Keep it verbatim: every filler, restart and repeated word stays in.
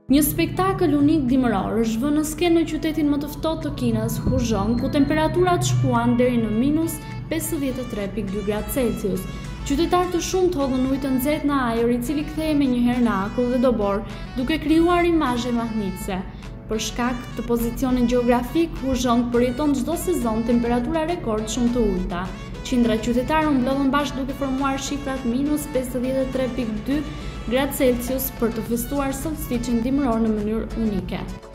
Një spektakël unik dimëror është vënë në skenë në qytetin më të ftohtë të Kinës, Huzhong, ku temperaturat shkuan deri në minus pesëdhjetë e tre pikë dy gradë Celsius. Qytetarë të shumtë hodhën ujë të nxehtë në ajër, i cili kthehej menjëherë në akull dhe dobor, duke krijuar imazhe mahnitëse. Për shkak të pozicionit gjeografik, Huzhong përjeton çdo sezon temperatura rekord shumë të ulta. Qindra qytetarë u mblodhën bashkë duke formuar shifrat minus pesëdhjetë e tre pikë dy gradë Celsius për të festuar solsticin dimëror në mënyrë unike.